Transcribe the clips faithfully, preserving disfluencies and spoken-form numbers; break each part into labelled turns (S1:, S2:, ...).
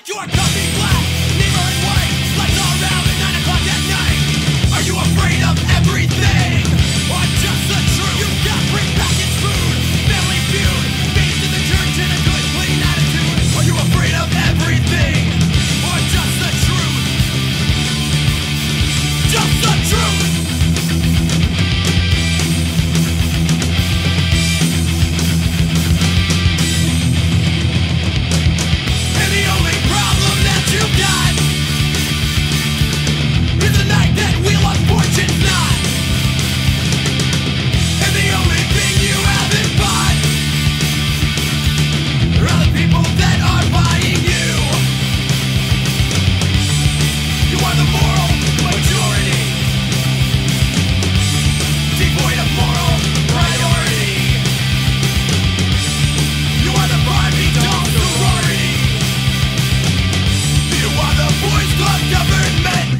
S1: like your coffee black, needle and white, lights all around at nine o'clock at night. Are you afraid of everything, or just the truth? You got prepackaged food, family feud, beans in the church and a good clean attitude. Are you afraid of everything, or just the truth? Just the truth. You got is a night that Wheel of Fortune's not, and the only thing you haven't bought are all the people that are buying you. You are the moral majority, devoid of moral priority. You are the Barbie Doll sorority. You are the boys club government.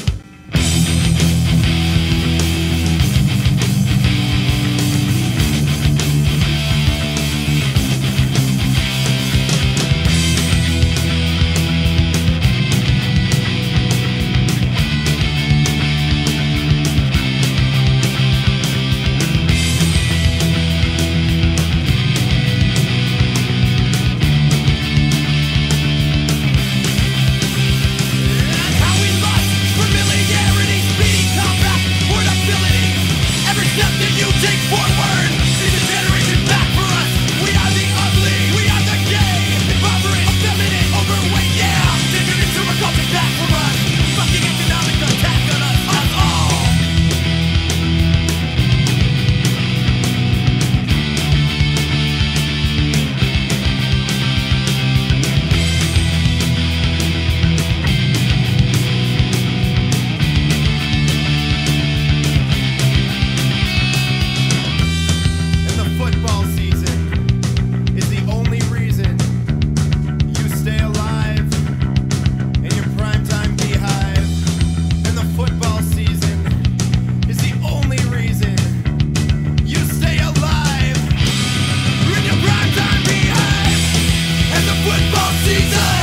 S1: Take forward is a generation back for us. We are the ugly, we are the gay, impoverished, effeminate, overweight, yeah. Taking consumer culture back from us. Fucking economic attack on us, us all. Football season is the only reason you stay alive in your primetime beehive. And the football season is the only reason you stay alive in your primetime beehive. And the football season